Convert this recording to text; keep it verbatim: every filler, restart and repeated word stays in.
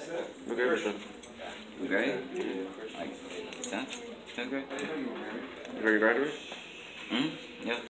Okay, Richard. You ready? Like, tenth? tenth grade? You ready to graduate? Hmm? Yeah.